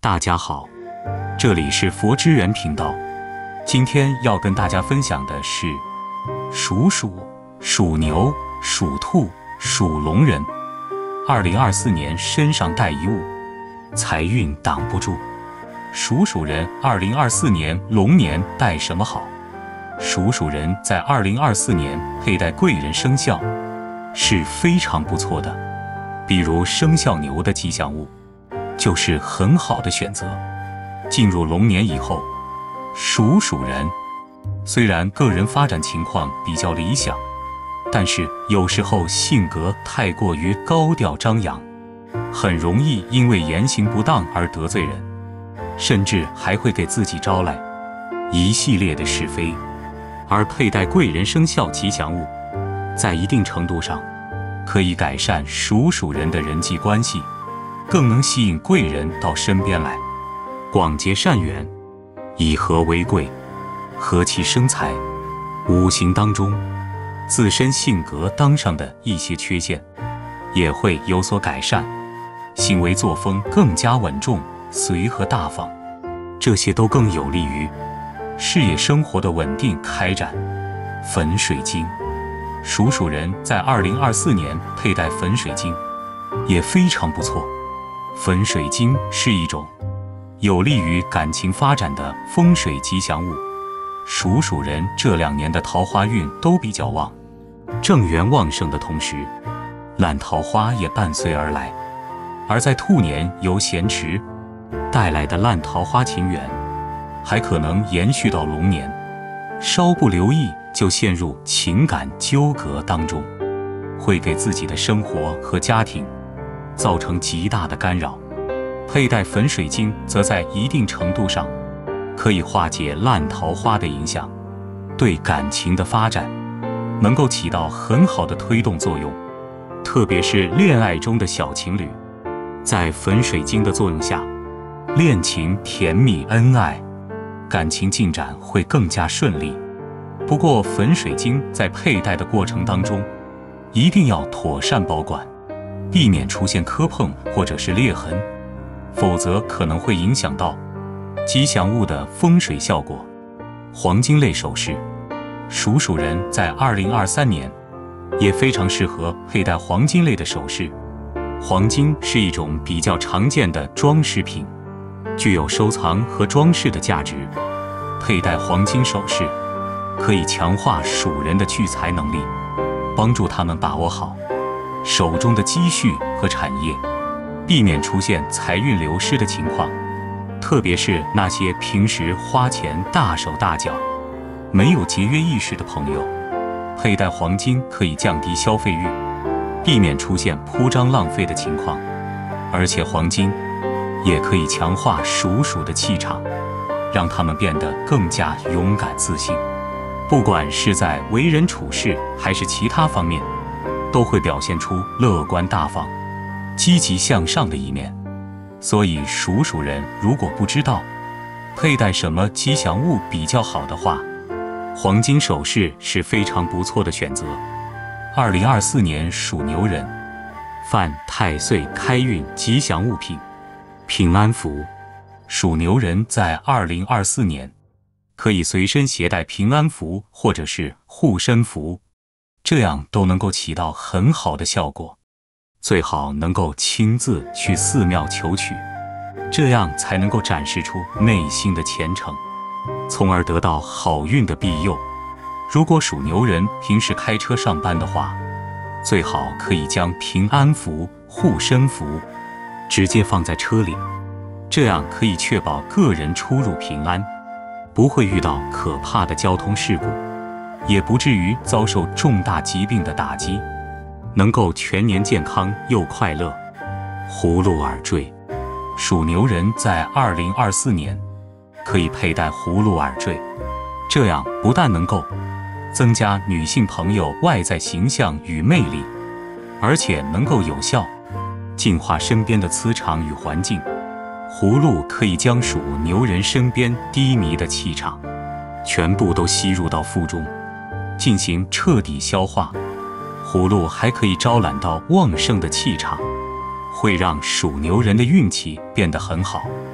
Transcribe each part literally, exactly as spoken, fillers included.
大家好，这里是佛之源频道。今天要跟大家分享的是属鼠、属牛、属兔、属龙人，二零二四年身上带一物，财运挡不住。属鼠人二零二四年龙年带什么好？属鼠人在二零二四年佩戴贵人生肖是非常不错的，比如生肖牛的吉祥物就是很好的选择。进入龙年以后，属鼠人虽然个人发展情况比较理想，但是有时候性格太过于高调张扬，很容易因为言行不当而得罪人，甚至还会给自己招来一系列的是非。而佩戴贵人生肖吉祥物，在一定程度上可以改善属鼠人的人际关系，更能吸引贵人到身边来，广结善缘，以和为贵，和气生财。五行当中，自身性格当上的一些缺陷也会有所改善，行为作风更加稳重、随和大方，这些都更有利于事业生活的稳定开展。粉水晶，属鼠人在二零二四年佩戴粉水晶也非常不错。粉水晶是一种有利于感情发展的风水吉祥物，属鼠人这两年的桃花运都比较旺，正缘旺盛的同时，烂桃花也伴随而来。而在兔年由咸池带来的烂桃花情缘，还可能延续到龙年，稍不留意就陷入情感纠葛当中，会给自己的生活和家庭造成极大的干扰。佩戴粉水晶则在一定程度上可以化解烂桃花的影响，对感情的发展能够起到很好的推动作用。特别是恋爱中的小情侣，在粉水晶的作用下，恋情甜蜜恩爱，感情进展会更加顺利。不过粉水晶在佩戴的过程当中一定要妥善保管，避免出现磕碰或者是裂痕，否则可能会影响到吉祥物的风水效果。黄金类首饰，属鼠人在二零二三年也非常适合佩戴黄金类的首饰。黄金是一种比较常见的装饰品，具有收藏和装饰的价值。佩戴黄金首饰可以强化属人的聚财能力，帮助他们把握好手中的积蓄和产业，避免出现财运流失的情况。特别是那些平时花钱大手大脚、没有节约意识的朋友，佩戴黄金可以降低消费欲，避免出现铺张浪费的情况。而且黄金也可以强化属鼠的气场，让他们变得更加勇敢自信。不管是在为人处事还是其他方面，都会表现出乐观大方、积极向上的一面。所以属鼠人如果不知道佩戴什么吉祥物比较好的话，黄金首饰是非常不错的选择。二零二四年属牛人犯太岁开运吉祥物品平安符，属牛人在二零二四年可以随身携带平安符或者是护身符，这样都能够起到很好的效果。最好能够亲自去寺庙求取，这样才能够展示出内心的虔诚，从而得到好运的庇佑。如果属牛人平时开车上班的话，最好可以将平安符、护身符直接放在车里，这样可以确保个人出入平安，不会遇到可怕的交通事故，也不至于遭受重大疾病的打击，能够全年健康又快乐。葫芦耳坠，属牛人在二零二四年可以佩戴葫芦耳坠，这样不但能够增加女性朋友外在形象与魅力，而且能够有效净化身边的磁场与环境。葫芦可以将属牛人身边低迷的气场全部都吸入到腹中，进行彻底消化。葫芦还可以招揽到旺盛的气场，会让属牛人的运气变得很好。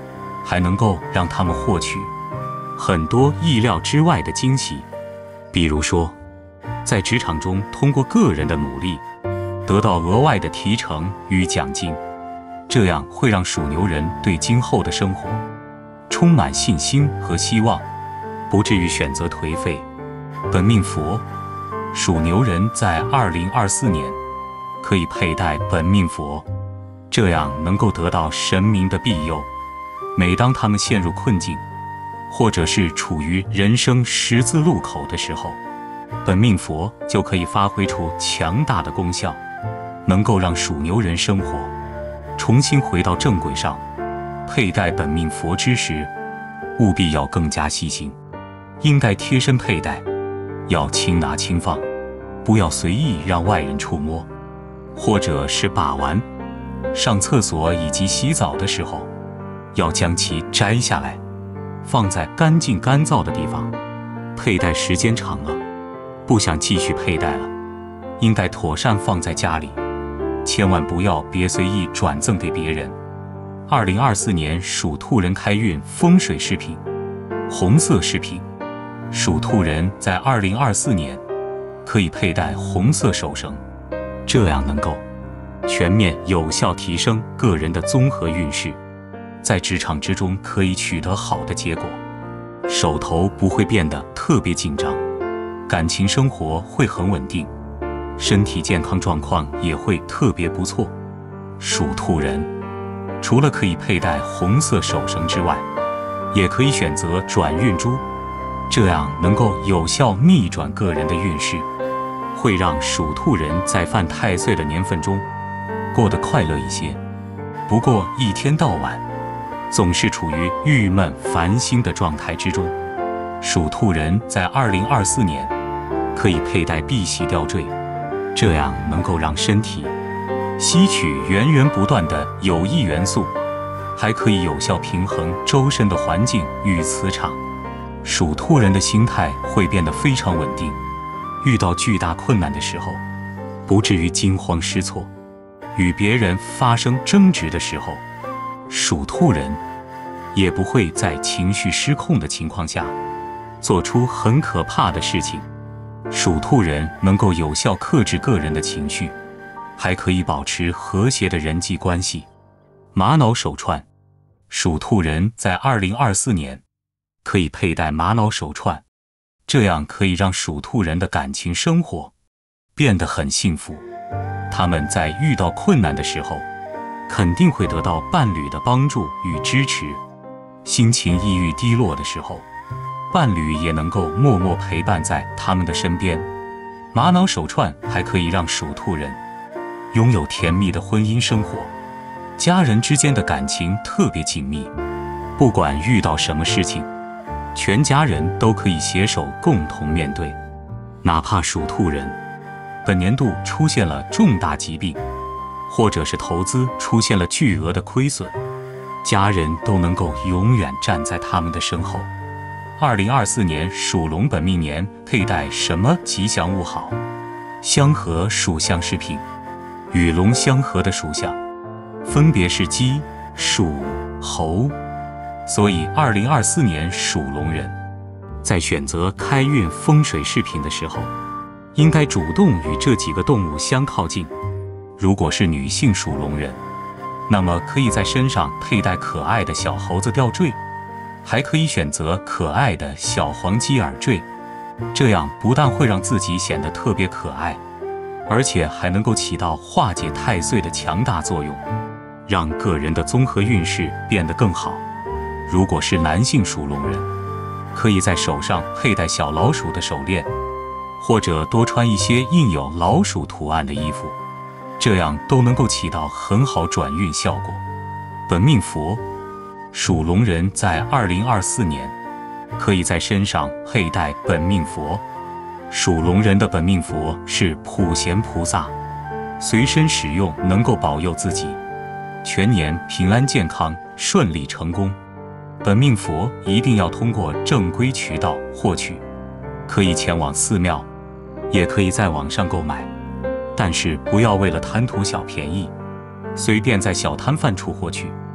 还能够让他们获取很多意料之外的惊喜。比如说，在职场中通过个人的努力得到额外的提成与奖金，这样会让属牛人对今后的生活充满信心和希望，不至于选择颓废。本命佛，属牛人在二零二四年可以佩戴本命佛，这样能够得到神明的庇佑。每当他们陷入困境，或者是处于人生十字路口的时候，本命佛就可以发挥出强大的功效，能够让属牛人生活重新回到正轨上。佩戴本命佛之时，务必要更加细心，应该贴身佩戴，要轻拿轻放，不要随意让外人触摸，或者是把玩。上厕所以及洗澡的时候，要将其摘下来，放在干净干燥的地方。佩戴时间长了，不想继续佩戴了，应该妥善放在家里，千万不要别随意转赠给别人。二零二四年属兔人开运风水饰品，红色饰品。属兔人在二零二四年可以佩戴红色手绳，这样能够全面有效提升个人的综合运势，在职场之中可以取得好的结果，手头不会变得特别紧张，感情生活会很稳定，身体健康状况也会特别不错。属兔人除了可以佩戴红色手绳之外，也可以选择转运珠，这样能够有效逆转个人的运势，会让属兔人在犯太岁的年份中过得快乐一些。不过一天到晚总是处于郁闷烦心的状态之中，属兔人在二零二四年可以佩戴碧玺吊坠，这样能够让身体吸取源源不断的有益元素，还可以有效平衡周身的环境与磁场。属兔人的心态会变得非常稳定，遇到巨大困难的时候不至于惊慌失措，与别人发生争执的时候，属兔人也不会在情绪失控的情况下做出很可怕的事情。属兔人能够有效克制个人的情绪，还可以保持和谐的人际关系。玛瑙手串，属兔人在二零二四年可以佩戴玛瑙手串，这样可以让属兔人的感情生活变得很幸福。他们在遇到困难的时候肯定会得到伴侣的帮助与支持，心情抑郁低落的时候，伴侣也能够默默陪伴在他们的身边。玛瑙手串还可以让属兔人拥有甜蜜的婚姻生活，家人之间的感情特别紧密，不管遇到什么事情，全家人都可以携手共同面对。哪怕属兔人本年度出现了重大疾病，或者是投资出现了巨额的亏损，家人都能够永远站在他们的身后。二零二四年属龙本命年佩戴什么吉祥物好？相合属相饰品，与龙相合的属相分别是鸡、鼠、猴，所以二零二四年属龙人在选择开运风水饰品的时候，应该主动与这几个动物相靠近。如果是女性属龙人，那么可以在身上佩戴可爱的小猴子吊坠，还可以选择可爱的小黄鸡耳坠，这样不但会让自己显得特别可爱，而且还能够起到化解太岁的强大作用，让个人的综合运势变得更好。如果是男性属龙人，可以在手上佩戴小老鼠的手链，或者多穿一些印有老鼠图案的衣服，这样都能够起到很好转运效果。本命佛，属龙人在二零二四年可以在身上佩戴本命佛。属龙人的本命佛是普贤菩萨，随身使用能够保佑自己全年平安健康、顺利成功。本命佛一定要通过正规渠道获取，可以前往寺庙，也可以在网上购买，但是不要为了贪图小便宜，随便在小摊贩处获取，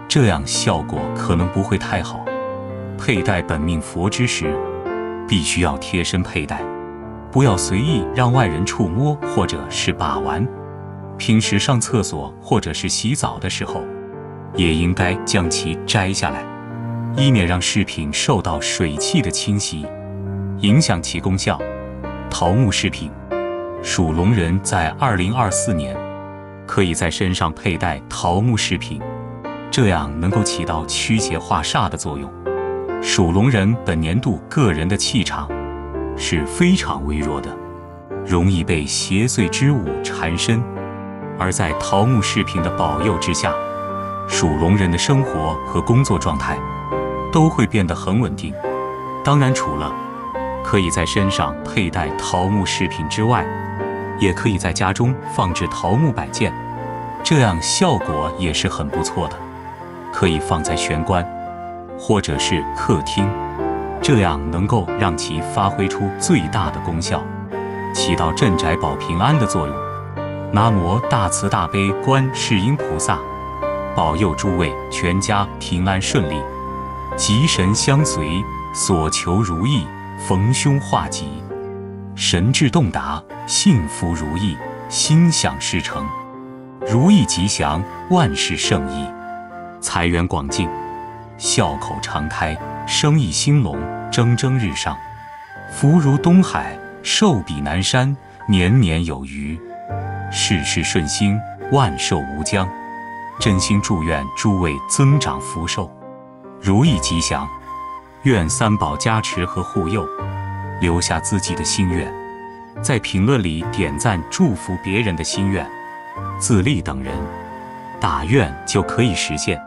这样效果可能不会太好。佩戴本命佛枝时，必须要贴身佩戴，不要随意让外人触摸或者是把玩。平时上厕所或者是洗澡的时候，也应该将其摘下来，以免让饰品受到水汽的侵袭，影响其功效。桃木饰品，属龙人在二零二四年可以在身上佩戴桃木饰品，这样能够起到驱邪化煞的作用。属龙人本年度个人的气场是非常微弱的，容易被邪祟之物缠身，而在桃木饰品的保佑之下，属龙人的生活和工作状态都会变得很稳定。当然，除了可以在身上佩戴桃木饰品之外，也可以在家中放置桃木摆件，这样效果也是很不错的。可以放在玄关或者是客厅，这样能够让其发挥出最大的功效，起到镇宅保平安的作用。南无大慈大悲观世音菩萨，保佑诸位全家平安顺利，吉神相随，所求如意，逢凶化吉，神志洞达，幸福如意，心想事成，如意吉祥，万事胜意，财源广进，笑口常开，生意兴隆，蒸蒸日上，福如东海，寿比南山，年年有余，事事顺心，万寿无疆。真心祝愿诸位增长福寿，如意吉祥，愿三宝加持和护佑。留下自己的心愿，在评论里点赞祝福别人的心愿，自立等人，大愿就可以实现。